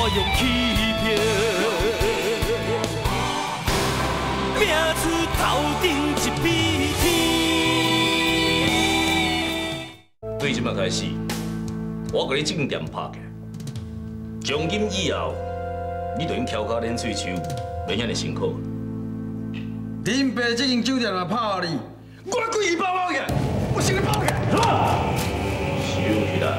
我用欺骗，拼出头顶一片天。对即摆开始，我甲你正店拍起来，从今以后，你就用翘脚练喙手，免遐尼辛苦。 恁爸这间酒店若拍你，我规气包起来，我先你包起来。 收起来。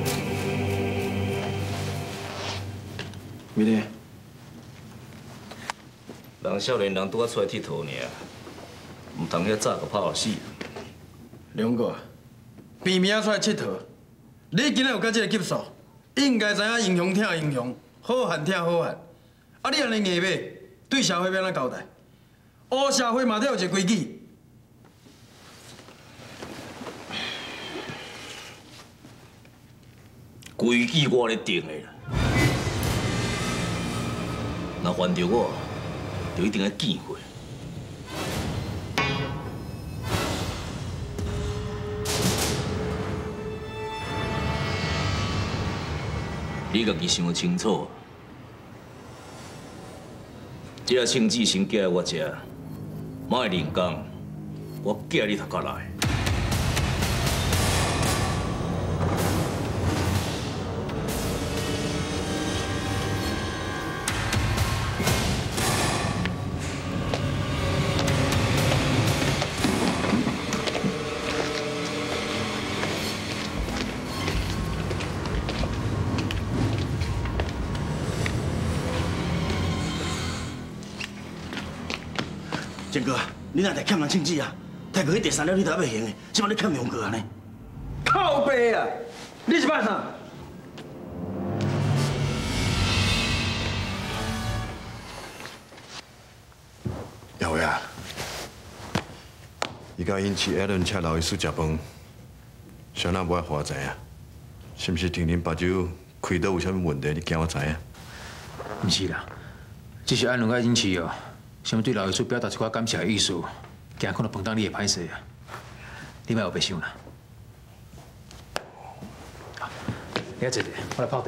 美丽， 人少年人拄啊出来佚佗尔，唔通遐早就拍互死。 梁哥，变名出来佚佗，你今仔有到这个级数，应该知影英雄疼英雄，好汉疼好汉。啊，你安尼硬尾，对社会要安怎交代？乌社会嘛得有一个规矩。 规矩我咧定的啦，若犯着我，就一定要见血。你家己想清楚，这个庆记先寄来我这，莫另讲，我寄你头壳来。 建哥，你哪在欠人庆记啊？泰哥迄第三了你都还袂行的，怎么你欠用哥安尼？ 靠背啊！你是办啥？ 姚伟啊，伊甲因妻艾伦请老医师食饭，谁人无爱互我知影？是毋是天天把酒开刀有啥物问题？你惊我知影？ 唔是啦，只是艾伦甲因妻哦。 想要对老医师表达一寡感谢的意思，惊可能碰到你会歹势啊！你莫有白想啦。好，你来坐下，我来泡茶。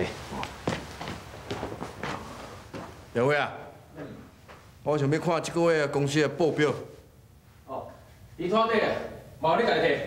姚伟啊，我想要看这个月公司的报表。 哦，你拖底，毛你家摕。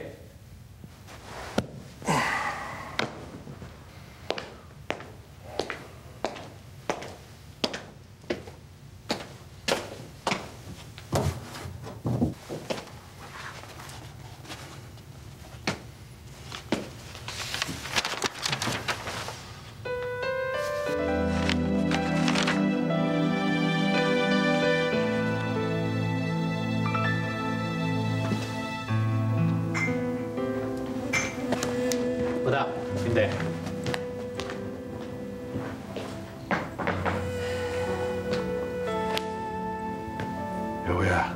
不大，兄弟。 姚伟啊，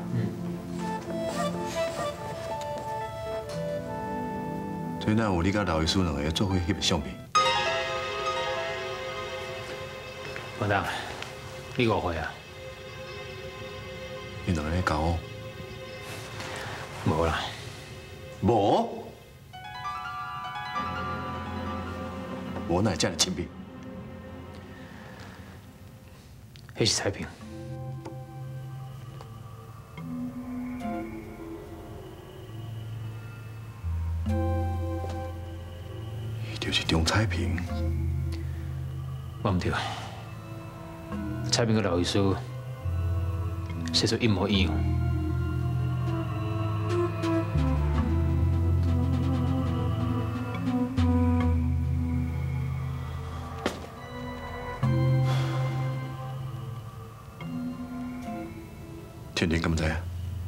最近有你甲老医师两个做伙翕的相片。 不大，你误会啊？ 你两个咧搞我？ 无啦， 无？ 我哪会这样亲密？ 迄是彩萍。 伊就是张彩萍。 我唔对，彩萍跟老医师写出一模一样。 天天敢知啊？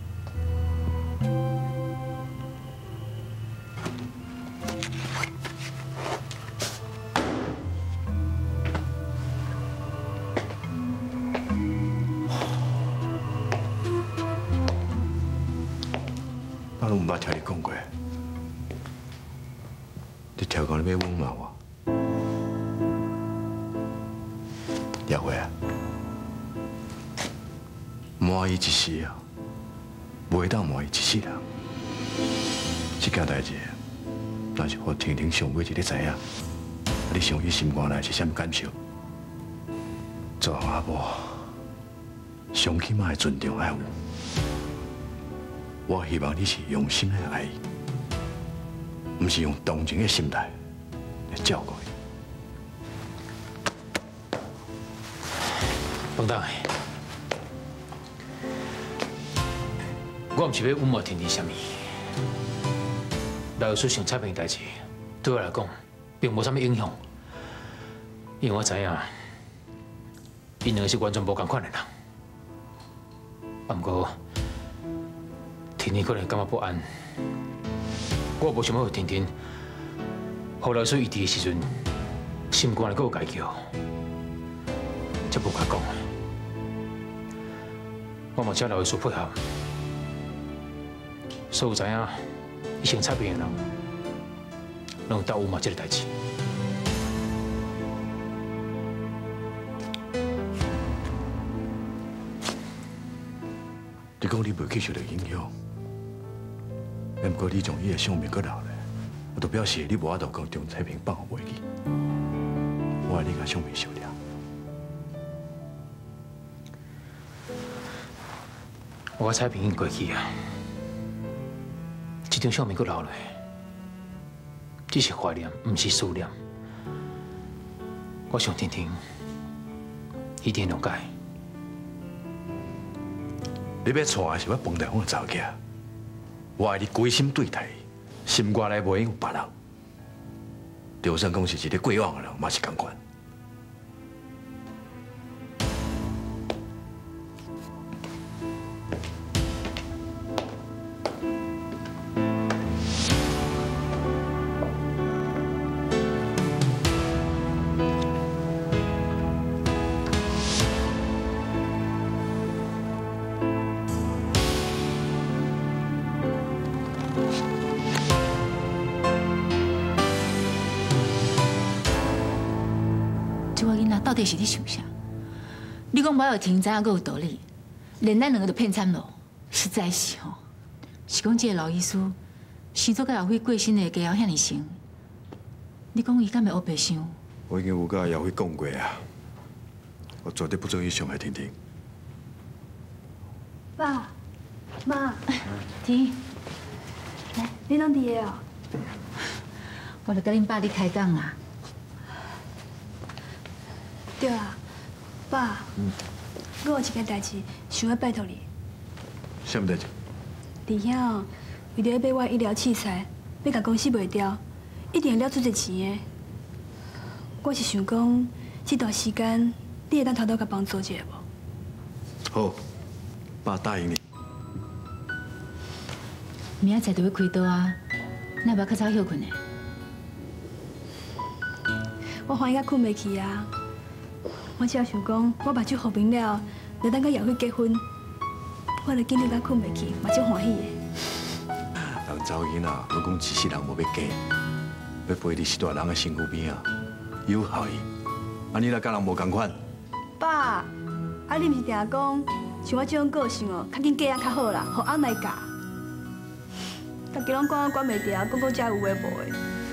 我拢唔捌听你讲过，你跳高你要问嘛我？姚伟啊！ 满意一世啊，袂当满意一世人。这件代志，若是互天庭上尾一个知影，你上去心肝内是啥物感受？ 做阿母，上起码的尊重爱有。我希望你是用心的爱伊，不是用同情的心态来照顾伊。 彭董，我唔是要温墨天天什么，老师想差评的代志，对我来讲并无啥物影响，因为我知影，因两个是完全无同款的人。不过，天天可能感觉不安，我无想要天天，互老师异地的时阵，心肝里阁有家叫，才无甲讲。我嘛请老师配合，所有知影伊先差评的人，拢有答有嘛这个代志。 你讲你袂去受到影响，不过你从伊的相面搁留咧，就表示你无法度讲将彩屏放互袂记。我爱你甲相面收了。 我彩屏已经过去啊，这张相面搁留落，只是怀念，唔是思念。我想婷婷一定谅解。 你要娶的是我彭大峰的查某囝，我爱你归心对待，心外内袂用有别人。就算讲是一个过往的人，嘛是同款。 到底是你想啥？你讲我有听知影阁有道理，连咱两个都骗惨了，实在是吼。是讲这个老医师，生做甲姚辉过身的家伙遐尼生，你讲伊敢会黑白想？ 我已经有甲姚辉讲过啊，我绝对不准伊伤害婷婷。 爸妈， 婷， 来，你拢伫个哦。 我著甲恁爸咧开讲啊。 对啊，爸，我有一件代志想要拜托你。 什么代志？ 伫遐哦，为着要买我医疗器材，要甲公司卖掉，一定要了出一钱的。我是想讲，这段时间你会当偷偷甲帮助一下无？ 好，爸答应你。 明仔载就要开刀啊，那不要较早休困呢？ 我欢喜甲困袂去啊。我只要想讲，我目睭好明了，就等甲姚辉结婚，我就紧日甲困袂去，嘛足欢喜的。 人查某囡仔，如讲一世人无要嫁，要陪伫一大人的身躯边啊，有效益。安尼来甲人无共款。 爸，啊你毋是定讲，像我这种个性哦，较紧嫁啊较好啦，互翁来嫁。大家拢管我管袂掉，讲遮有诶无诶。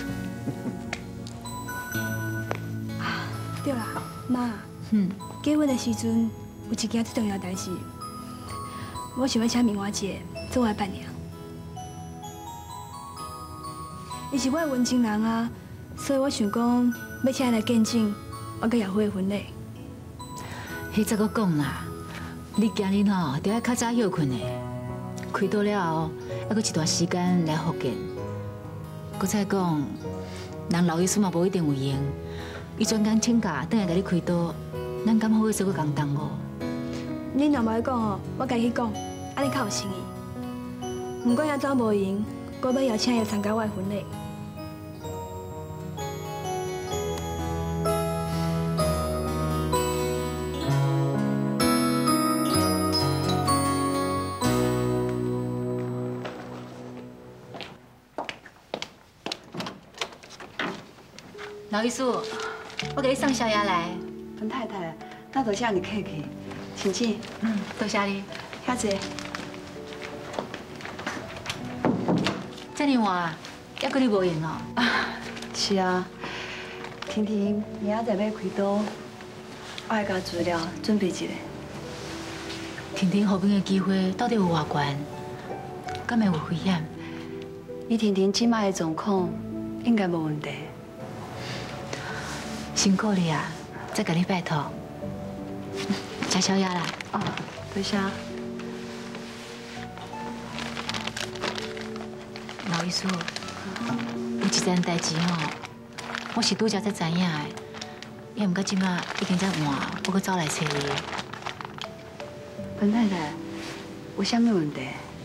对啦，妈。结婚的时阵有一件最重要的代志，我想要请明华姐做我的伴娘。伊是我的温情人啊，所以我想讲要请伊来见证我跟姚辉的婚礼。 迄则搁讲啦，你今日吼就要较早休困的，开刀了后还搁一段时间来复健。搁再讲，人老医师嘛无一定有用，伊专工请假等下甲你开刀。咱敢好去做个工当无？ 恁若无要讲哦，我家去讲，安尼较有诚意。不管遐怎无用，我要邀请伊参加我的婚礼。 老医师，我给你送宵夜来。 彭太太，那多谢你客气，请进。 多谢你。 遐济。 这么晚，还搁你无闲哦？ 是啊，婷婷明仔载要开刀， 我来甲资料准备一下。 婷婷后边的机会到底有偌悬？敢会有危险？ 以婷婷即摆的状况，应该无问题。 辛苦你啊，再甲你拜托。吃宵夜啦。 哦，多谢。 老医师，有一件代志吼，我是拄则才知影的，也毋过即马已经遮晚，我阁走来找你。 本太太，有啥物问题？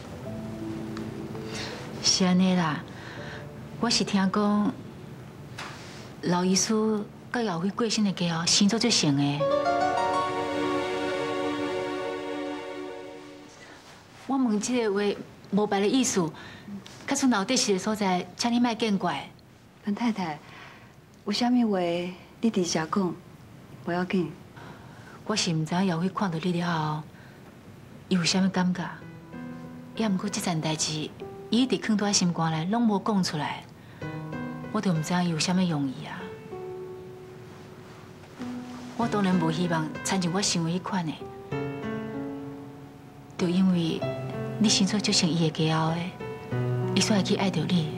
是安尼啦，我是听讲老医师甲姚辉过身的家哦，生做最像的。我问这个话无别的意思，假使脑底是的所在，请你莫见怪。 本太太，有啥物话你直接讲，不要紧。 我是毋知影姚辉看到你了后，伊有啥物感觉，也毋过这件代志，伊一直藏在心肝内，拢无讲出来，我就毋知影伊有啥物用意啊。我当然无希望参像我想的迄款的，就因为你生出就像伊的家后的，伊才会去爱着你。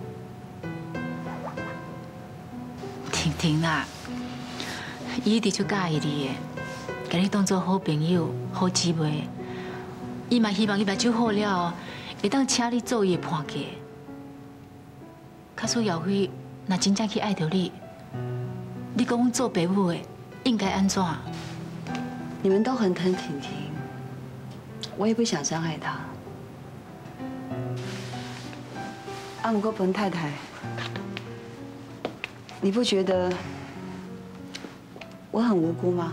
婷婷啦，伊一直就介意你的，把你当作好朋友、好姊妹。伊嘛希望伊目睭好了，会当请你做伊的伴家。假使姚辉若真正去爱着你，你讲阮做爸母的应该安怎？ 你们都很疼婷婷，我也不想伤害她。不过本太太，你不觉得我很无辜吗？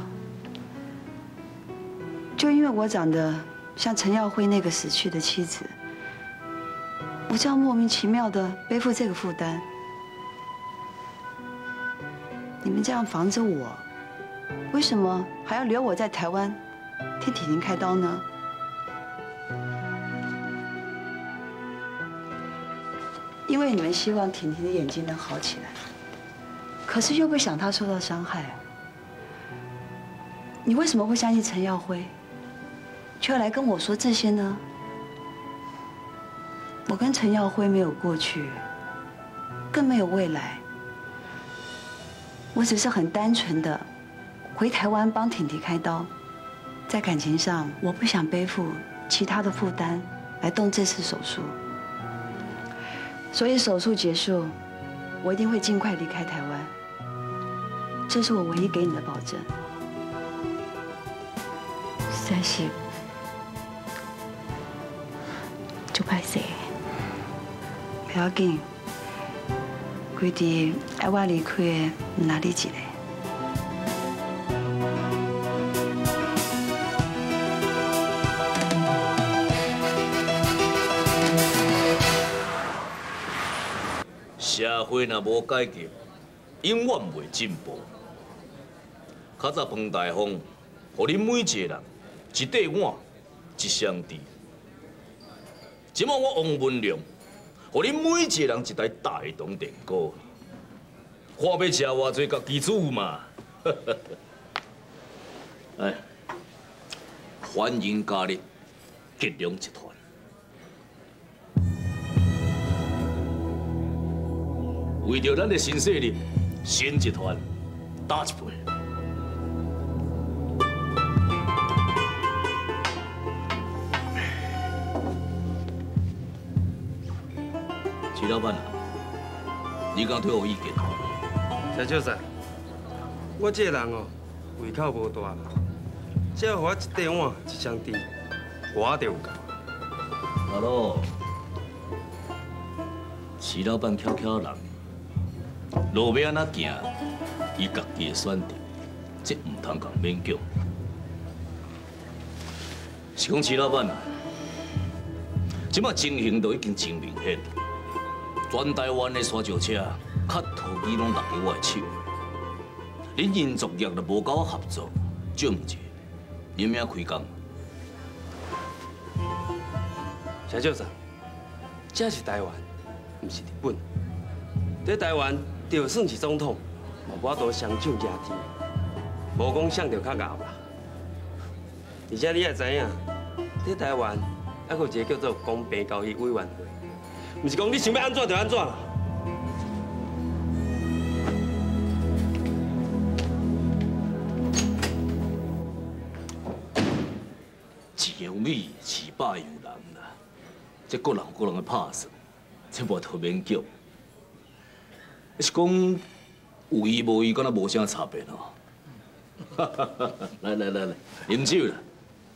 就因为我长得像陈耀辉那个死去的妻子，我就要莫名其妙的背负这个负担。你们这样防着我，为什么还要留我在台湾替婷婷开刀呢？因为你们希望婷婷的眼睛能好起来，可是又不想她受到伤害。你为什么会相信陈耀辉，却要来跟我说这些呢？我跟陈耀辉没有过去，更没有未来。我只是很单纯的回台湾帮婷婷开刀，在感情上我不想背负其他的负担来动这次手术。所以手术结束，我一定会尽快离开台湾。这是我唯一给你的保证。 实在是，就歹势。 不要紧，规日爱我离开的，唔哪你一个。 社会若无改革，永远袂进步。较早彭大风，互恁每一个人一块碗，一箱猪。即摆我王文良，互恁每一个人一台大同电锅。看要吃偌济，家己煮嘛。哎，欢迎加入吉良集团。为着咱的新势力，新集团打一杯。徐老板啊，你敢对我意见？ 陈少帅，我这个人哦，胃口无大啦，只要互我一块碗、一箱猪，我就有够。 阿罗，徐老板巧巧人。路要安怎行，伊家己的选择，这唔通讲勉强。是讲徐老板啊，即马情形都已经真明显，全台湾的沙石车、卡土机拢落在我的手，恁营作业都无甲我合作，少唔济，恁命开工。 陈少帅，这是台湾，唔是日本。在台湾。就算是总统，嘛无法度双手抓天。 无讲想着较熬啦。而且你也知影，在台湾还有一个叫做公平交易委员会，毋是讲你想要安怎就安怎啦。 一样米饲百样人啦，这各人有各人的拍算，这无头免叫。是讲有意无意，敢若无啥差别哦。来，饮酒啦。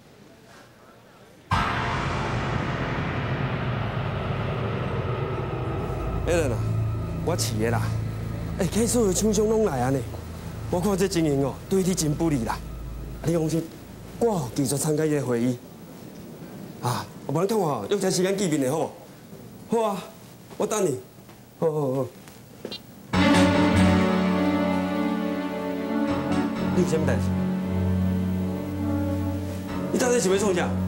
迄个啦，我饲的啦。客所有厂商拢来安尼，我看这经营哦，对你真不利啦。你放心，我继续参加伊个会议。啊，无然看我约一时间见面的好无？好啊，我等你。好。你有啥物代志？你到底是要创啥？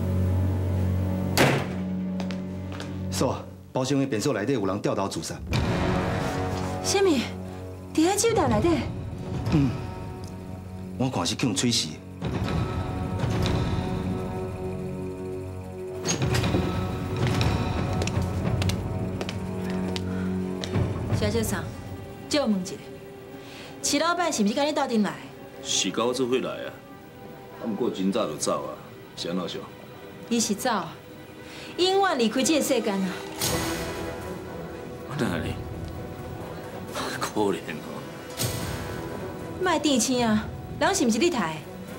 嫂啊，包厢的便所内底有人掉头自杀。 什么？伫迄酒店内底？ 我看是去用吹死的。 小姐桑，借我问一下，徐老板是毋是跟你斗阵来？ 是甲我做伙来啊，不过真早就走啊，是安怎想？ 伊是走啊，永远离开这个世间啊！ 哪里？可怜哦！ 卖电星啊，人是毋是你杀的？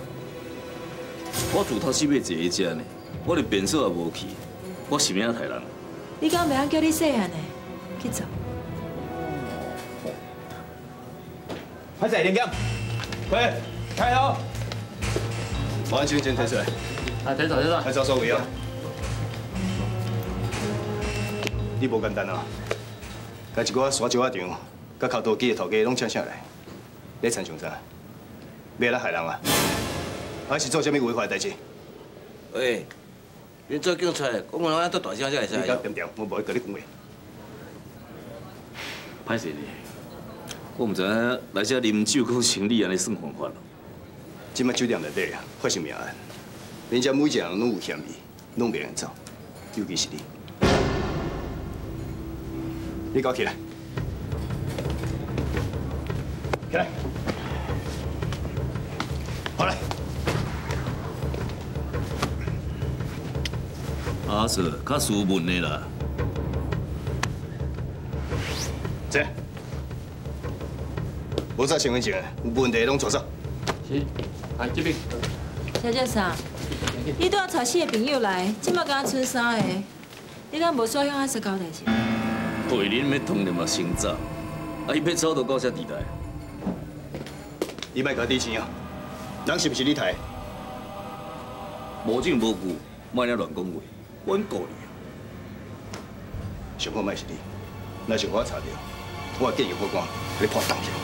我自头死要坐伊遮呢，我连便所也无去，我是免害人。 你敢袂晓叫你细汉的去做？ 快点，连检，快开头。保安证件摕出来。 摕走。 来找所位啊！你无简单啊！甲一个山石仔场，甲靠刀机的头家拢请下来，你参详啥？要来害人啊？还是做啥物违法的代志？ 喂，恁做警察，讲话安多大声才会使？ 你甲点点，我无会甲你讲话。 歹势呢，我毋知影来遮啉酒搁行李安尼算犯法咯。 即摆酒店内底啊，发生命案，连遮每一个人拢有嫌疑，拢袂用走，尤其是你。你给我起来！起来！好来！ 阿 Sir， 较斯文的啦。 这，无啥身份证的，有问题拢抓走。 是，这边。 小姐桑，你带带4个朋友来，即摆敢剩3个，你敢无说向阿 Sir 交代一下？ 陪恁要通连嘛先走，伊要走就到遮地带。 你莫甲底钱啊！人是不是你杀？ 无证无据，莫安尼乱讲话，阮告你。 上好莫是你，若是我查到，我建议法官给你判当刑。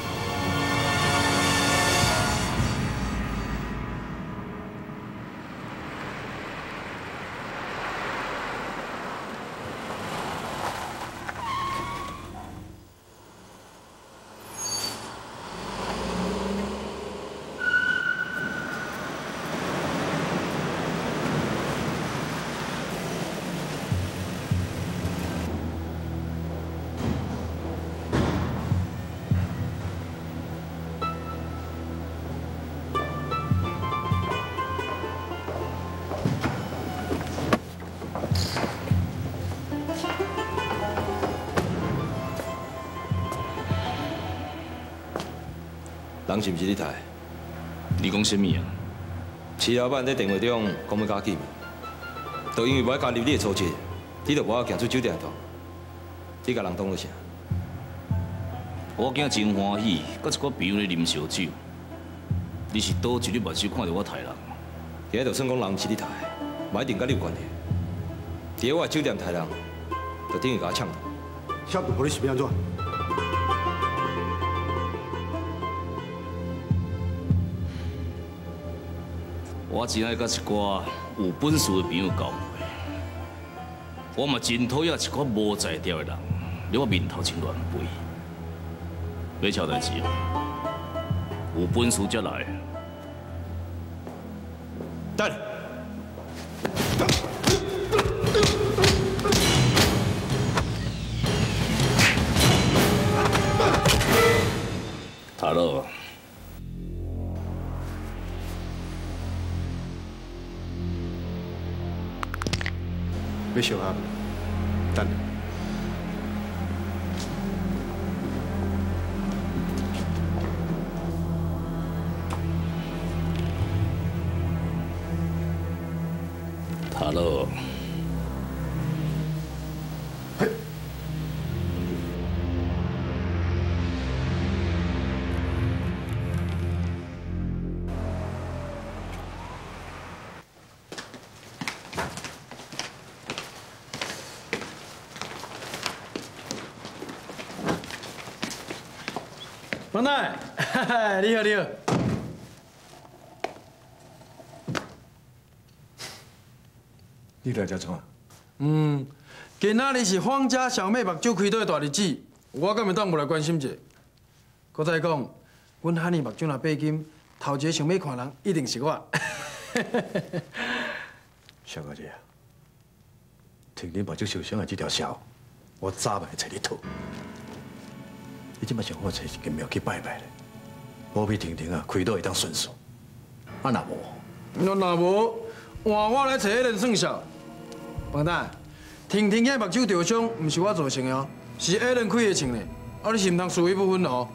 人是毋是你杀的？ 你讲什么啊？ 徐老板在电话中讲要甲我见面，就因为无爱加入你的初切，你就无法行出酒店大。你甲人当做啥？ 我今真欢喜，甲一寡朋友咧啉烧酒。你是倒一日目睭看到我杀人？ 今日就算讲人是你杀的，嘛一定甲你有关系。伫我的酒店杀人，就等于甲我抢夺。 晓得无你是要安怎？ 我真爱甲一寡有本事的朋友交配，我嘛真讨厌一寡无才调的人在我面头前乱飞。要巧代志哦，有本事才来。 等。 塔勒， 要小合，等。 塔勒。 王大，你好，你好。 你来这创？ 今仔日是方家小妹目睭开刀的大日子，我敢会当无来关心者？搁再讲，阮汉尼目睭若白金，头一个想要看人一定是我。 小小姐啊，婷婷目睭受伤的这条痟，我早晚找你讨。 你即摆想我找一间庙去拜拜咧，好比婷婷啊，开刀会当顺手。啊，若无， 若无，换我来找迄人算数。王大，婷婷遐目睭受伤，毋是我造成的哦，是迄人开的枪呢。啊，你是毋通是非不分哦。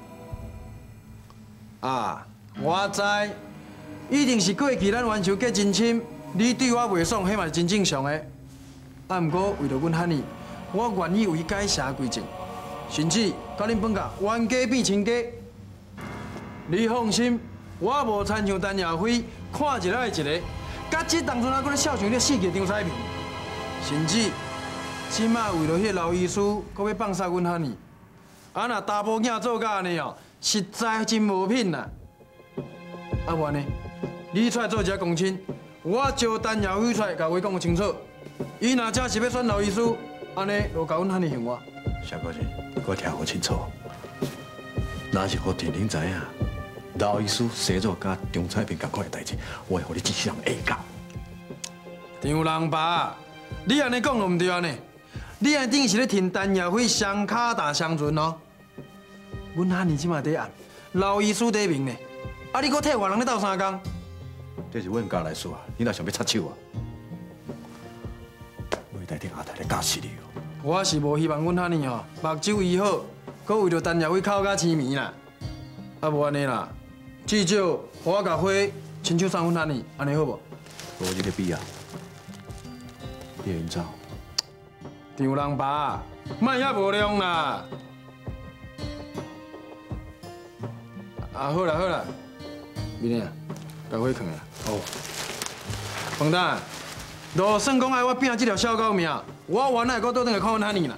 啊，我知，一定是过去咱冤仇结真深，你对我袂爽，迄嘛是真正常的。啊，毋过为着阮汉尼，我愿意为改邪归正。 甚至甲恁本家冤家变亲家，你放心，我无参像陈耀辉看一个爱一个，甲这当初还搁咧孝顺咧死去张彩萍，甚至即马为了迄老医师，搁要放杀阮汉尼，啊若查甫囝做甲安尼哦，实在真无品啦。啊无呢，你出来做一下公亲，我招陈耀辉出来甲话讲清楚，伊若真是要选老医师，安尼就甲阮汉尼还我。 小姑姐，我听好清楚。若是互婷婷知影，老医师生做甲张彩萍同款的代志，我会互你一世人下教。 张人爸，你安尼讲就唔对啊呢！你安等于是咧替陈耀辉双卡打双船哦。阮汉尼即马在暗，老医师在明呢，啊你搁替外人咧斗相共？ 这是阮家来说啊，你若想要插手啊，我会代替阿太来教死你哦。 我是无希望阮汉尼吼目睭医好，搁为着陈耀辉哭甲痴迷啦。啊无安尼啦，至少我甲花亲手送阮汉尼，安尼好无？ 我这个必要，你会走？ 张人爸，莫遐无良啦！啊好啦好啦，明仔甲花藏啦。好。彭丹，若算讲爱我拼这条小狗命。 我原来搁倒转来看阮汉尼啦。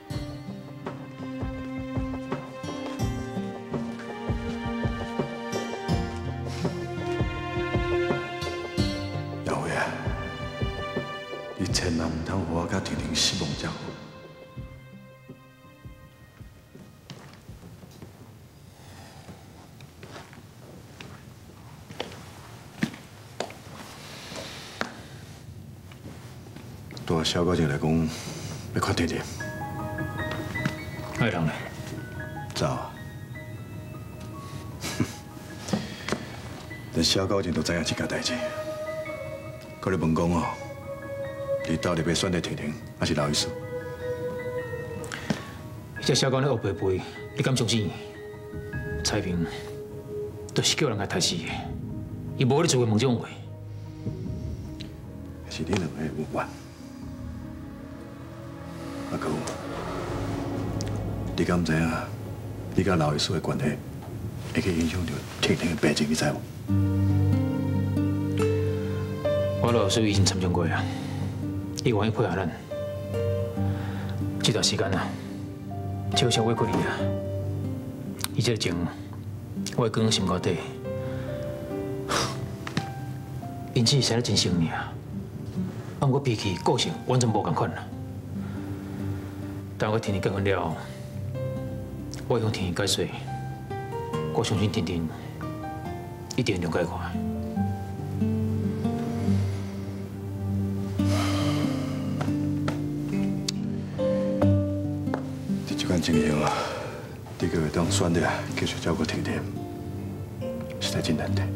耀辉啊，你千万唔通互我甲婷婷失望才好。对小高姐来讲，要看婷婷。 爱人呢？ 走啊！连小高姐都知影这件代志，可你问讲哦，你到底要选择婷婷，还是老医师？ 这小高咧学背背，你敢相信？彩萍都是叫人来杀死的，伊无咧做过问这种话。 是你两个有冤。 阿哥，你敢知影？你甲老医师的关系会去影响到婷婷的病情，你知无？ 我老师已经参详过啊，伊愿意配合咱。这段时间啊，少少委屈你啊。伊这个情，我会放心肝底。因此生得真生尔，啊，不过脾气、个性完全无同款啦。 但我婷婷结婚了，我会向婷婷解释，我相信婷婷一定会谅解我。 情形啊，你个当选的继续照顾婷婷，实在真难得。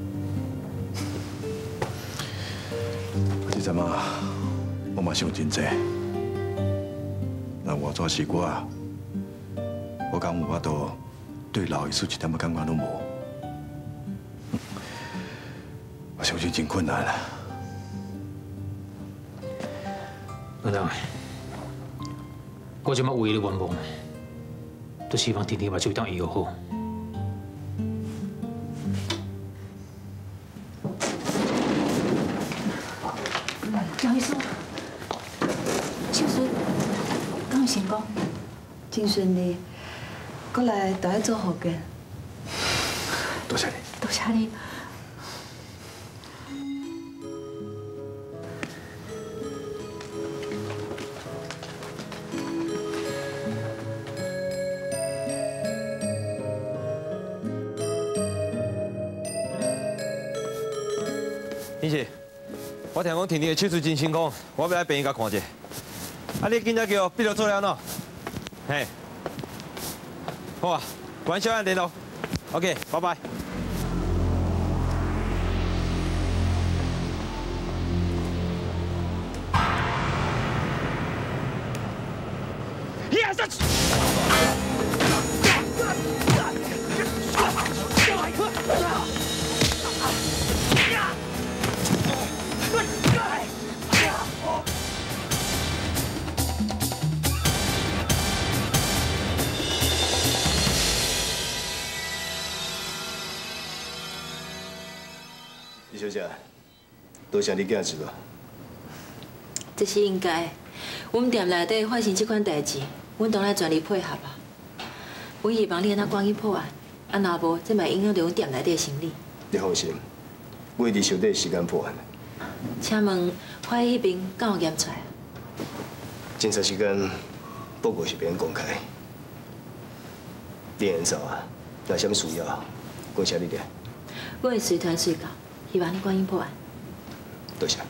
这阵啊，我嘛想真济，那换作是我敢有法度对老医师一点感觉都无，我相信真困难啦。 院长，我即马唯一的愿望，就希望婷婷把手当医药好。 杨医师，手术敢有成功？ 真顺利，过来都要做复健。 多谢你。 多谢你。 婷姐，我听讲婷婷的手术真成功，我要来病院甲看一下。啊，你今仔叫我闭着做了喏。嘿，好啊，关小安联络。OK， 拜拜。 李小姐，多谢你囝子吧。 这是应该。阮店内底发生这款代志，阮当然全力配合啊。我希望你安那赶紧破案，啊，若无，这嘛影响到阮店内底的生意。 你放心，我一定小弟时间破案。 请问花迄边敢有验出来？ 侦查时间报告是免公开。店员走啊，有啥物需要，我请你来。 我会随传随到，希望你赶紧破案。 多谢。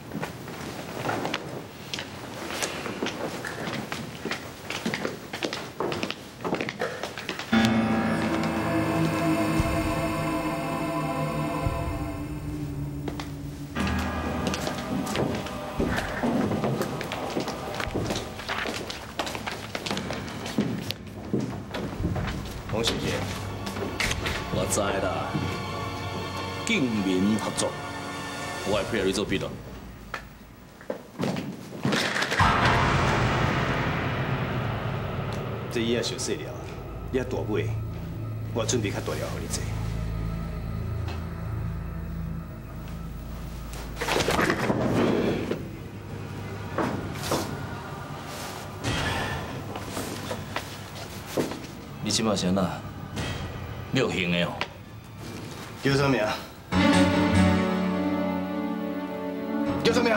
王小姐，我知啦，警民合作，我会配合你做笔录。 这椅仔小细了，你遐大尾，我准备较大条互你坐。 你即马是安那？妙刑的哦。 叫啥名？叫啥名？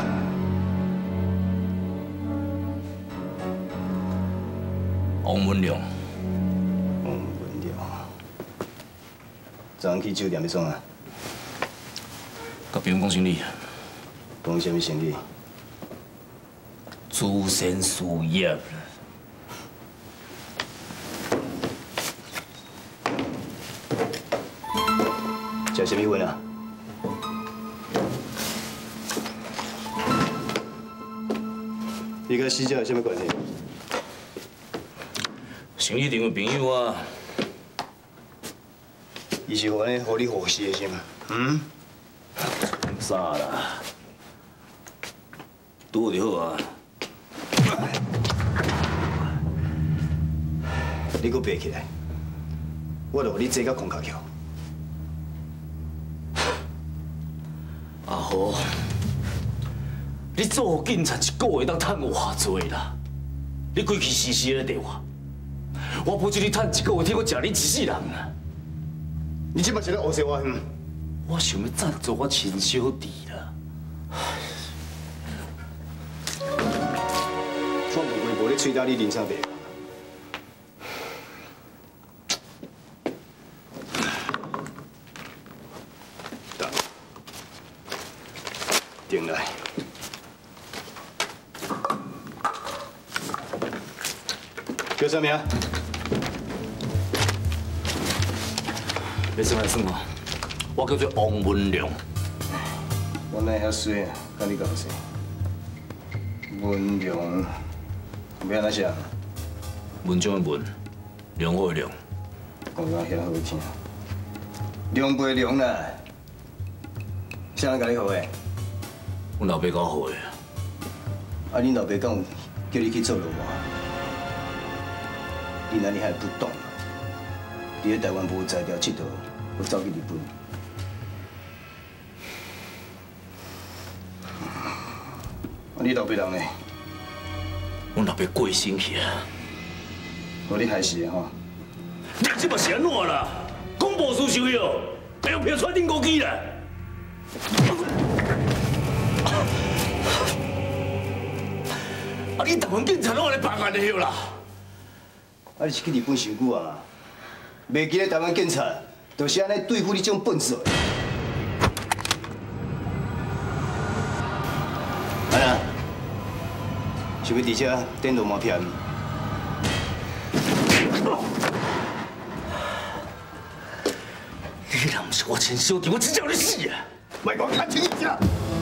王文良。 王文良。昨昏去酒店要创啊？ 甲朋友讲生理。 讲啥物生理？ 诸身事业。 食啥物饭啊？你甲死者有啥物关系？ 生意场的朋友啊。 伊是安尼互你护死的是吗？嗯？ 啥啦？拄就好啊。 你搁爬起来，我就互你坐到空脚桥。 阿豪，你做警察一个月当赚偌济啦？你鬼气死死咧对我不准你赚一个月，替我食你一世人啊！ 你即摆是咧诬陷我？ 我想要赞助我亲小弟啦。 我无规无咧吹打你林三伯。顶来，叫啥名？ 别算来算哦，我叫做王文良。 我哪会遐衰啊？甲你共姓。文良，要安怎写？ 文章的文，良好的良。 讲到遐好听，良不良啦？谁人甲你学的？ 阮老爸教我的。 啊，恁老爸敢有叫你去做老婆？你哪里还不懂？你喺台湾无才调佚佗，我走去日本。啊，你老爸人呢？ 阮老爸过身去啊！ 互你害死的吼！ 你这嘛是安怎啦？公报私收药，还要骗穿顶高机啦！啊！你台湾警察拢来办案的了啦！ 啊，你是去日本伤久啊？袂记得台湾警察就是安尼对付你这种笨手的。啊呀，想要伫遮颠倒马片？ 你若不是我亲小弟，我真叫你死啊！ 卖讲看清一下。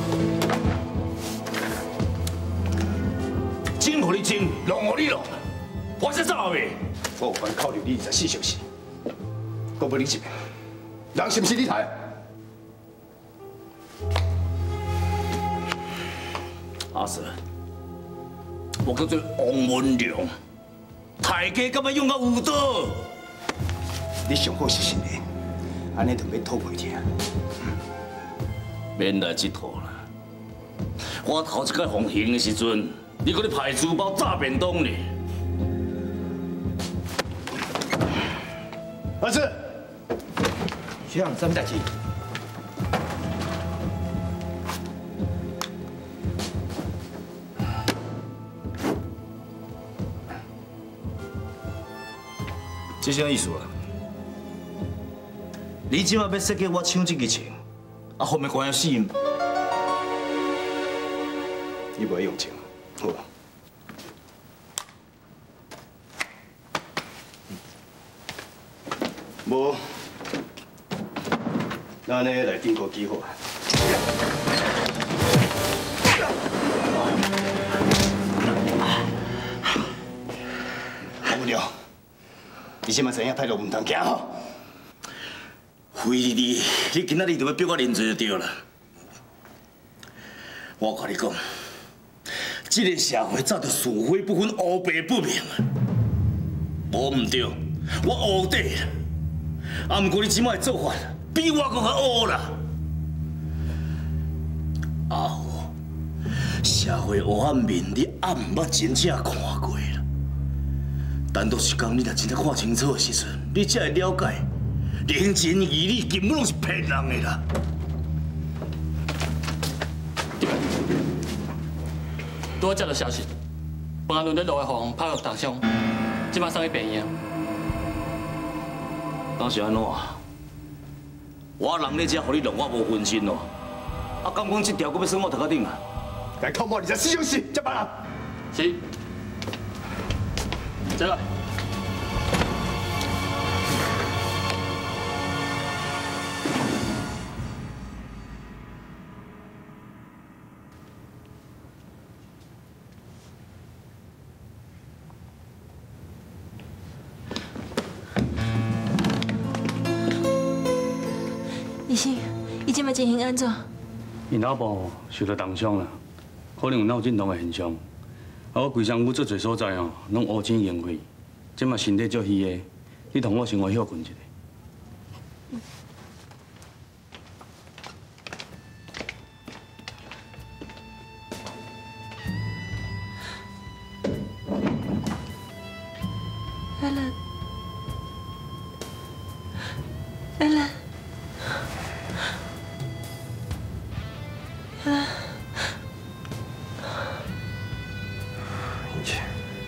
真互你真，弄互你弄，我才走袂。 我有权考虑你24小时。我问你一遍，人是不是你杀？ 阿 Sir， 我叫做王文良，大家敢要用到有道？ 你上好是信的，安尼就免吐袂听。 免来这套啦！我头一届放行的时阵，你搁咧派书包炸便当呢。 儿子， 学长，什么代志？ 这啥意思啊？你即马要设计我抢这个钱，啊，后面关要死？ 伊袂用钱，好吧？无，咱安尼来定个计划。王良，你即马知影歹路唔通行吼？ 非你今仔日就要逼我认罪就对了。我甲你讲，这个社会早就是非不分、黑白不明啊！无唔对，我黑底啦。啊，不过你即摆的做法比我搁较黑啦。阿虎，社会黑暗面你暗毋捌真正看过啦。单独一天，你若真正看清楚的时阵，你才会了解。人情义理根本拢是骗人的啦！ 拄接到消息，本来轮在路的phòng拍落重伤，即摆送去病院。 当是安怎？我人咧遮，互你弄我无分心咯。啊，敢讲这条搁要算我头壳顶啊？ 来靠我24小时，接班人。 是。这个。 医生，伊即摆情形安怎？ 因老婆受到重伤啦，可能有脑震荡的现象。啊，我规身躯足侪所在哦，拢乌青凝血，即嘛身体足虚的，你同我先回休困一下。 Ellen， 英姐，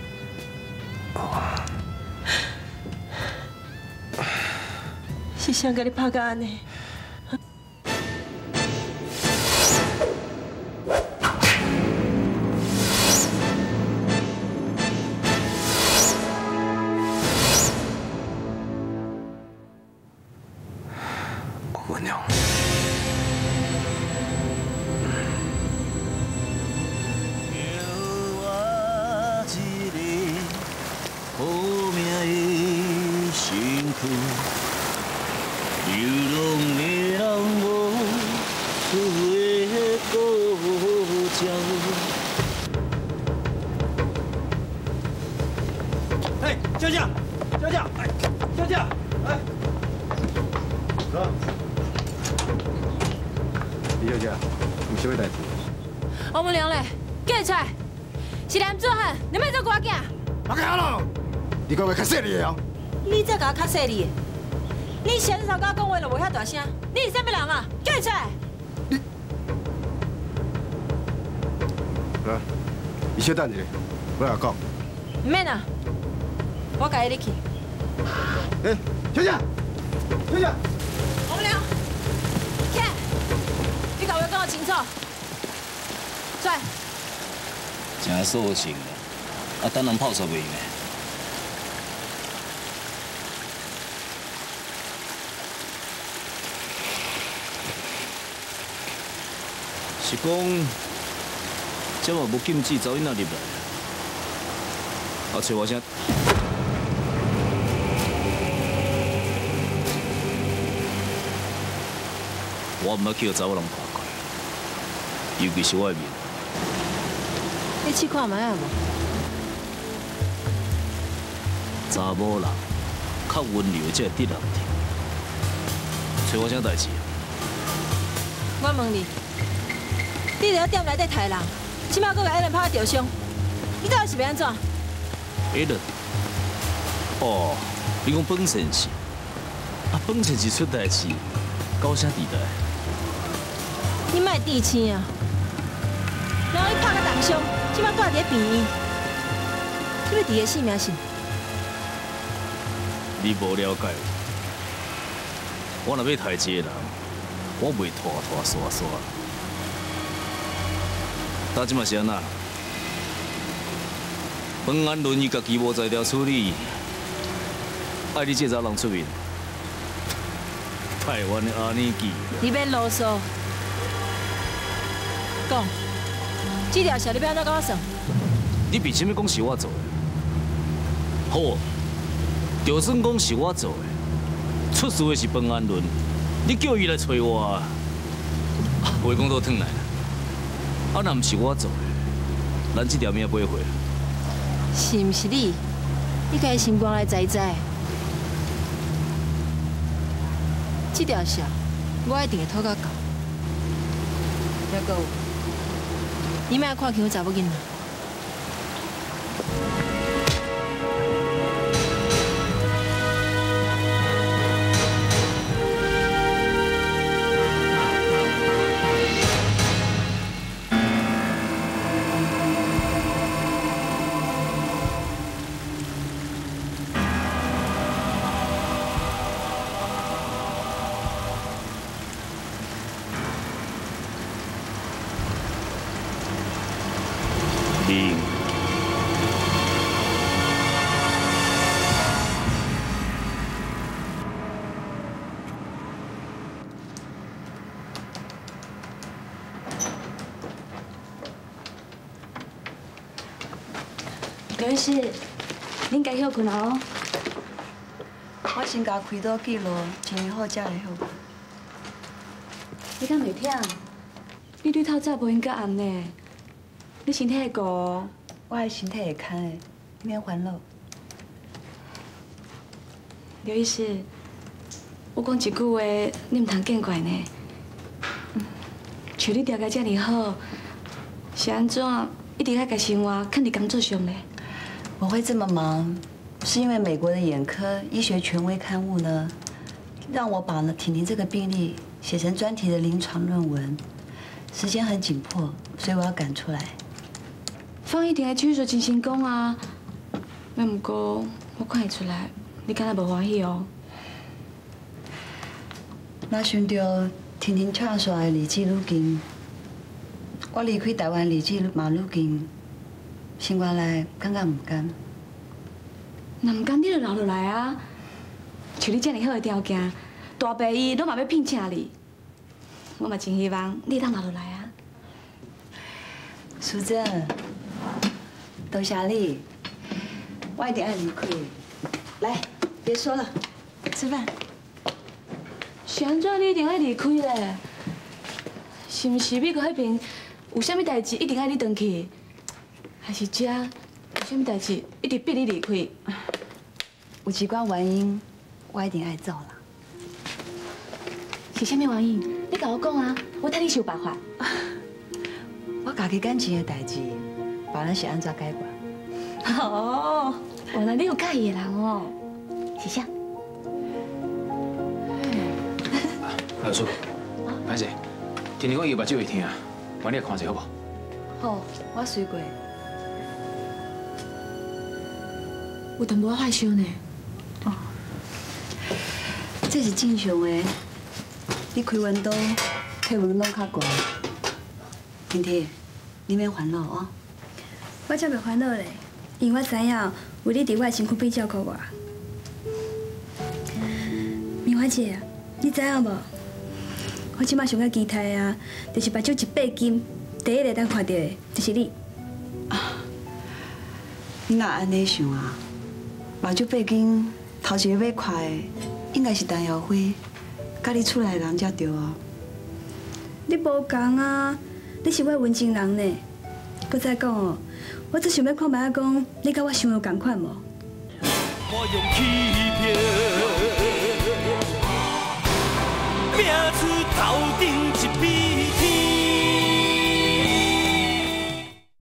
是谁甲你拍到安尼？ 故乡。 哎，小姐，小姐，哎，小姐，哎， 走。李小姐，有啥物代志？ 王文良嘞，叫伊出来，是男做汉，你莫做瓜囝。 阿开咯，你讲话较犀利哦。 你再甲我较犀利，你前头甲我讲话就无遐大声，你是啥物人啊？叫伊出来。 来，你稍等一下，我来讲。 唔免啊，我甲伊入去。 哎，小姐，小姐。 王文良，起来，你甲我讲清楚。出来。 真扫兴啊！等人泡茶袂用的。是讲，这嘛无禁止早囡仔入来，啊，找我啥？我唔要去互查某人看过，尤其是我的面。 你试看卖啊无？ 查某人较温柔，才会得人听。找我啥代志？ 我问你，你伫店内底杀人，即摆搁甲艾伦拍着伤，你到底是要安怎？ 艾伦？哦，你讲本先生，啊，本先生出代志，搞啥地带？ 你莫置青啊！然后你拍个重伤，即摆住伫咧病院，你要伫个性命是？ 你无了解我若要杀一个人，我袂拖刷刷。但即嘛是安那？本安论伊家己无才调处理，爱你这查人出面。台湾的阿尼基。 你别啰嗦，讲，这条线你要安怎甲我算？ 你凭什么讲是我做的？好，就算讲是我做的，出事的是本安伦，你叫伊来找我，话讲倒转来，啊，若唔是我做的，咱这条命买回。 是唔是你？你家心肝来知知。这条线，我一定会讨到到。还有，你莫看轻查某囡仔。 刘医师，恁该休困哦。我先甲开刀记录，情形好才会好。你敢袂忝？你对透早无应该安尼。你身体会顾哦。我的身体会堪的，你免烦恼。刘医师，我讲一句话，你唔通见怪呢。像你调解这么好，是安怎一直在家生活，肯伫工作上呢？我会这么忙，是因为美国的眼科医学权威刊物呢，让我把婷婷这个病例写成专题的临床论文，时间很紧迫，所以我要赶出来。放一婷的手术真成功啊！不过我看得出来，你敢若无欢喜哦。那想到婷婷唱出来的日子愈近，我离开台湾日子嘛愈近。心肝内感觉唔甘，那唔甘你就留落来啊！像你这么好的条件，大伯伊拢嘛要聘请你，我嘛真希望你当留落来啊！淑珍，多谢你，我一定要离开。来，别说了，吃饭。是安怎你一定要离开嘞？ 是毋是美国迄边有啥物代志一定爱你回去，还是遮有啥物代志一直逼你离开？ 有一寡原因，我一定爱走啦。 是啥物原因？你甲我讲啊，我替你想办法。 我家己感情的代志，别人是安怎解决？ 哦，原来你有介意的人哦，是啥？ 老叔，歹势，听你讲伊目睭会疼，我你来看一下好不好？ 好，我随过。 有淡薄仔害羞呢。 哦，这是正常的。你开温度，体温拢较高。婷婷，你免烦恼哦。 我才袂烦恼咧，因为我知影有你伫我身躯边照顾我。明华姐，你知影无？我即摆上较期待啊，就是目睭一百斤，第一个当看到的就是你。 你若安尼想啊，目睭8斤，头一个要看的应该是陈耀辉，甲你厝内人才对啊。 你无共啊，你是我文情人呢。搁再讲哦，我只想要看卖讲，你甲我想有共款无？ 我用欺骗，拼出头顶一片。